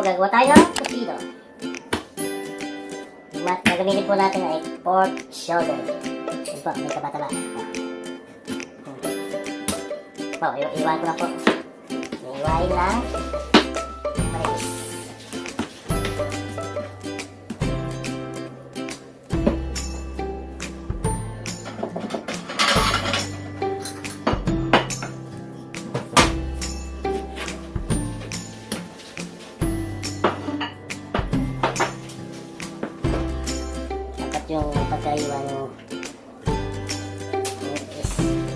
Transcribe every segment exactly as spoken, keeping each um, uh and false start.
gagawa tayo ng kusino. Gagamitin po natin ay pork shoulder. Yun po, may taba-taba. Po, iwan ko na po. Iwain lang. Paris. Yung pagkaiwan yung is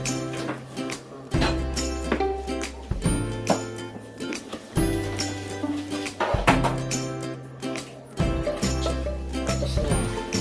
ito siya.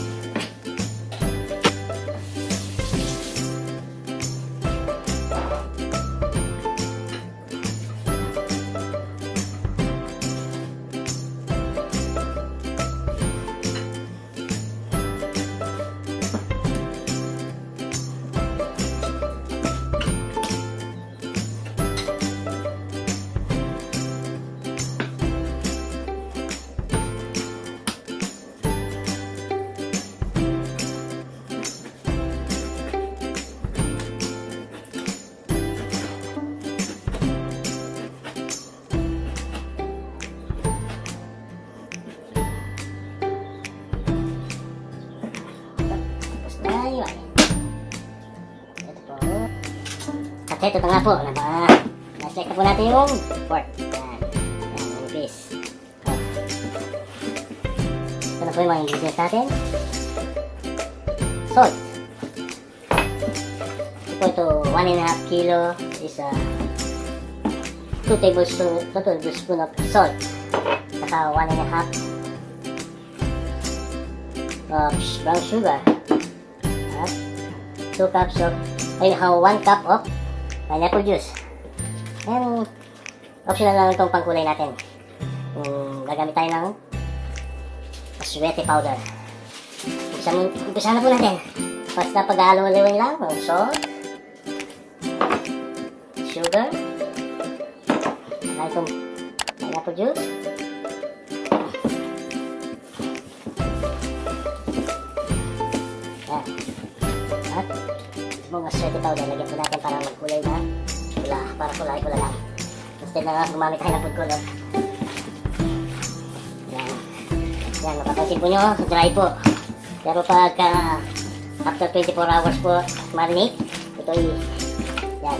At ito na nga po, na-check na po natin yung pork. Yan, yan, manipis. Ito na po yung mga ingredients natin. Salt. Ito po ito, one and a half kilo is uh, two tablespoon, two tablespoon of salt. Saka one and a half of brown sugar. At two cups of, ay, how one cup of pineapple juice. And optional lang itong pangkulay natin. Um, gagamit tayo ng aswete powder. Umpisa na po natin. Basta pag-halo-haloin lang ng salt, sugar, saka itong pineapple juice. Yan. At mga aswete powder, lagyan po natin para magkulay na pula, para kulay-pula lang. Instead na gumamit tayo ng food color. Yan. Yan, mapapansin po nyo, dry po. Pero pagka uh, after twenty-four hours po marinate, ito ay yan.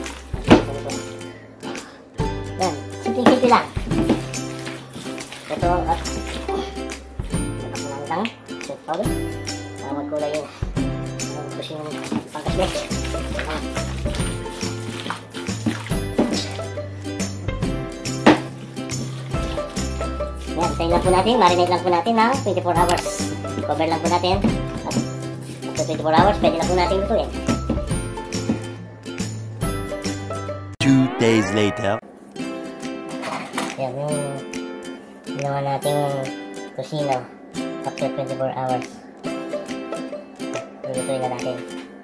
Yan, simple-simple lang. Ito at nakakulang lang aswete powder para magkulay yun. Tapos yung pangkasmet. Yan, tayo lang po natin, marinate lang po natin ng twenty-four hours. Cover lang po natin. At after twenty-four hours, pwede na po natin lutuin. Two days later. Yan, yung ginawa nating kusino after twenty-four hours. Lutuin na natin.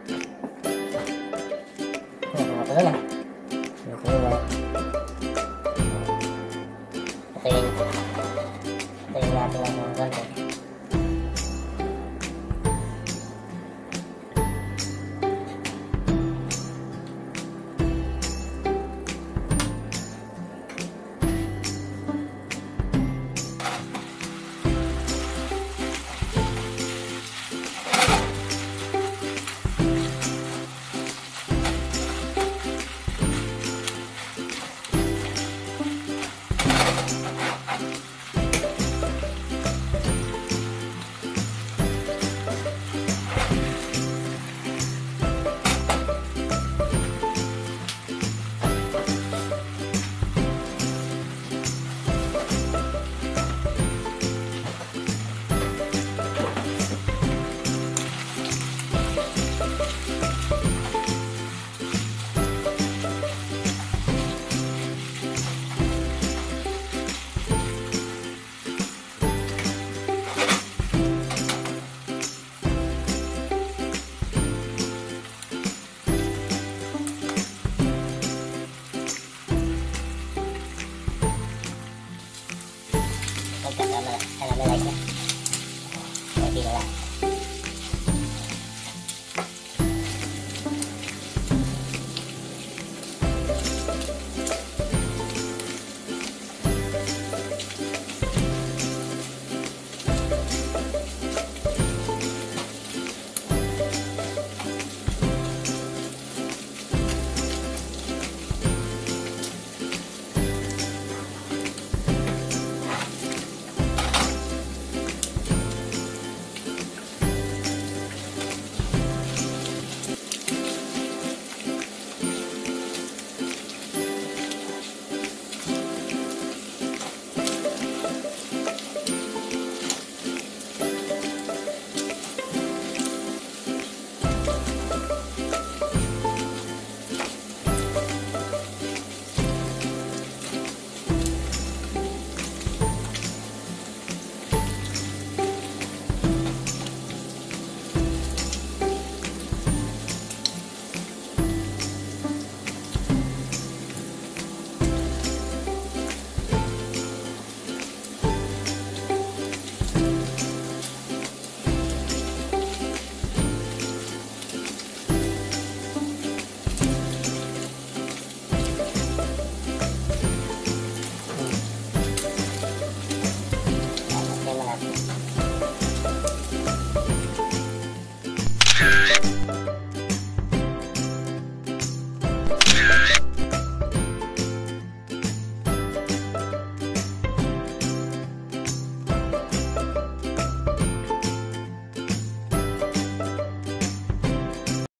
Ito na. Ito na. Ito yun. Ito yun natin ang konti.